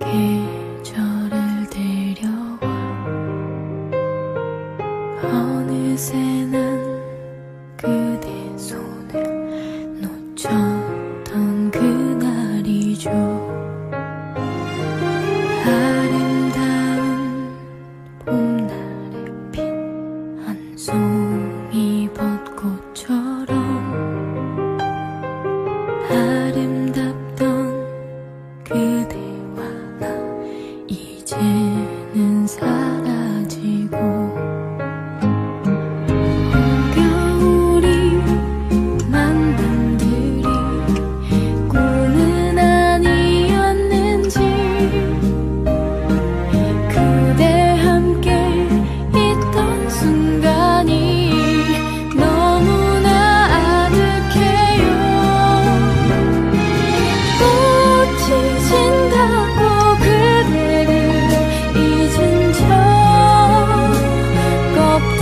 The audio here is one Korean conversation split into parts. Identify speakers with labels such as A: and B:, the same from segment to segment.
A: 계절을 데려와 어느새 난 그대 손을 놓쳤던 그날이죠. 아름다운 봄날에 핀 한 송이 벚꽃처럼 아름답던 그대와 나 이제는 사라지고 겨울이 만남들이 꿈은 아니었는지 그대 함께 있던 순간이 너무나 아득해요. 꽃이 진다고 그대를 잊은 적 없다.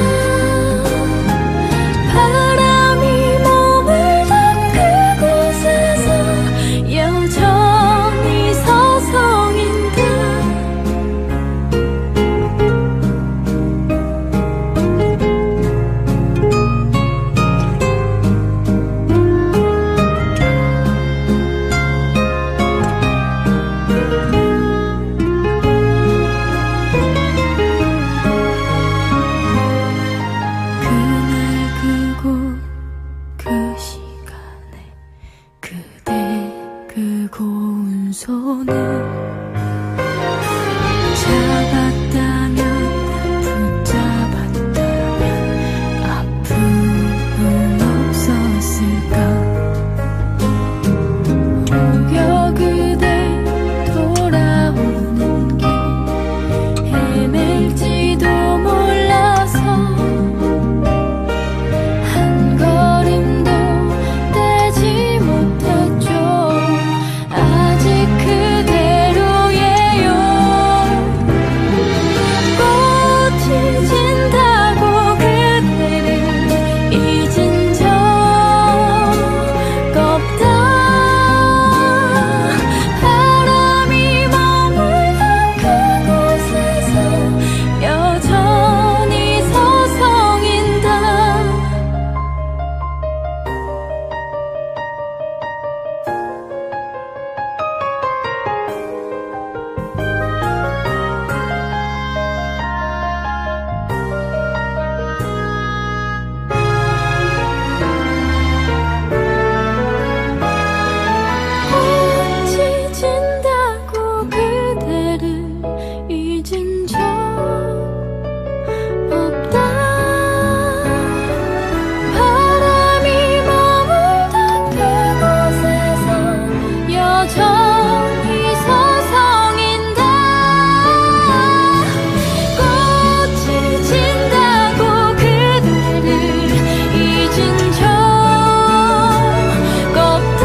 A: 바람이 머물던 그곳에서 여전히 서성인다. 그날 그곳 그 시간에 그대 그 고운 손을 잡았다면 붙잡았다면 아픔은 없었을까. 오겨 그대 돌아오는 길 헤맬지도 몰라서 한 걸음도 떼지 못했죠. 아직 그대로예요. 꽃이 진다고 그대를 잊은 적 없다. 바람이 머물던 그곳에서 여전히 서성인다. 꽃이 진다고 그대를 잊은 적 없다. 바람이 머물던 그곳에서 여전히 서성인다. 꽃이 진다고 그대를 잊은 적 없다.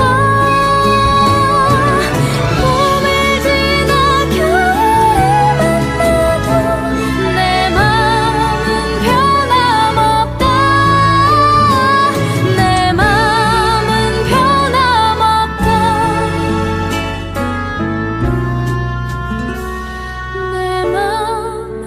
A: 봄을 지나 겨울을 만나도 내 마음은 변함없다. 내 마음은 변함없다. 내 마음은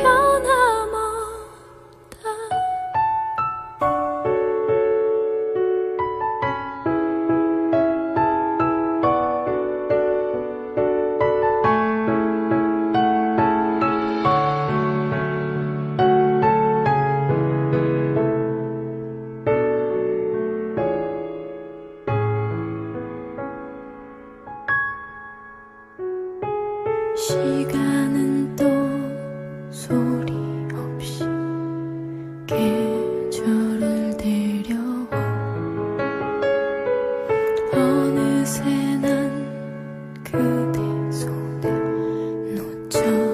A: 시간은 또 소리 없이 계절을 데려와 어느새 난 그대 손을 놓쳐